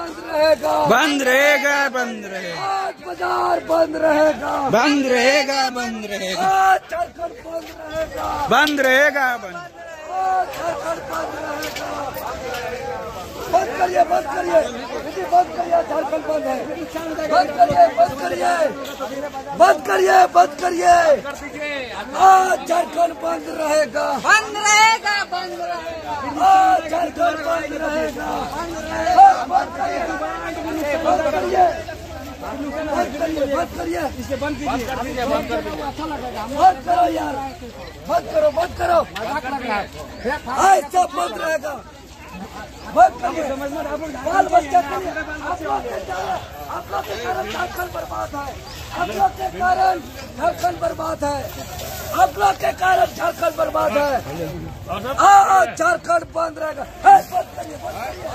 बंद रहेगा, बंद रहेगा। आज बाजार बंद रहेगा, बंद रहेगा, बंद रहेगा। आज झारखंड बंद रहेगा, बंद रहेगा, बंद। आज झारखंड बंद रहेगा। बंद करिए, बंद करिए, बंद करिए, झारखंड बंद है। बंद करिए, बंद करिए, बंद करिए, बंद करिए। आज झारखंड बंद रहेगा, बंद रहेगा, बंद रहेगा। आज झारखंड बंद रहेगा। बंद करिए, बंद करिए, बंद करिए, बंद करिए, इसे बंद कीजिए, बंद करो यार, बंद करो, बंद करो। आज सब बंद रहेगा, बंद करिए। बाल बच्चा आप लोग के कारण झारखंड बर्बाद है, आप लोग के कारण झारखंड बर्बाद है, आप लोग के कारण झारखंड बर्बाद है। आज झारखंड बंद रहेगा। बंद करिए, बंद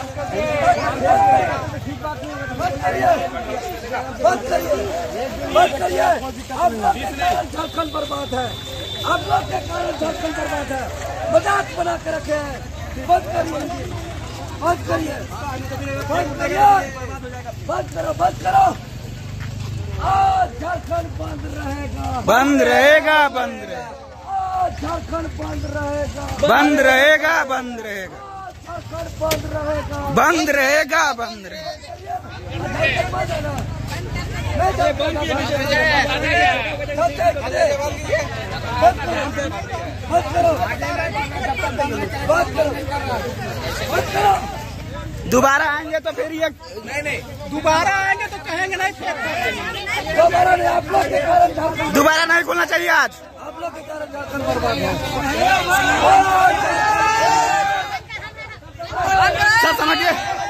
करिए, बंद करिए, बंद करिए। आप लोग के कारण झारखंड बर्बाद है, आप लोग के कारण झारखंड बर्बाद है। मजाक बना के रखे हैं। बंद करिए, बंद करिए, बंद करिए, बंद करो, बंद करो। आज झारखंड बंद रहेगा, बंद रहेगा, बंद रहेगा। आज झारखंड बंद रहेगा, बंद रहेगा, बंद रहेगा। झारखंड बंद रहेगा, बंद रहेगा, बंद रहेगा। दोबारा आएंगे तो फिर ये नहीं, दोबारा आएंगे तो कहेंगे नहीं, दोबारा नहीं। आप लोग के कारण झारखंड, दोबारा नहीं खोलना चाहिए। आज आप लोग के कारण झारखंड बर्बाद है। सब समझिए।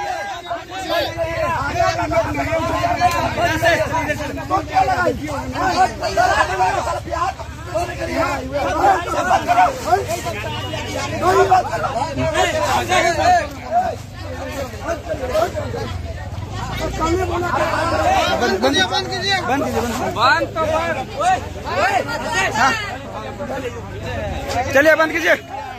बंद कीजिए, बंद कीजिए, बंद तो हाँ। चलिए बंद कीजिए।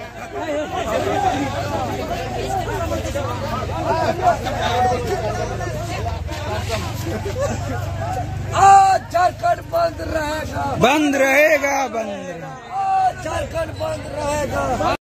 आज झारखंड बंद रहेगा, बंद रहेगा, बंद रहेगा। आज झारखंड बंद रहेगा।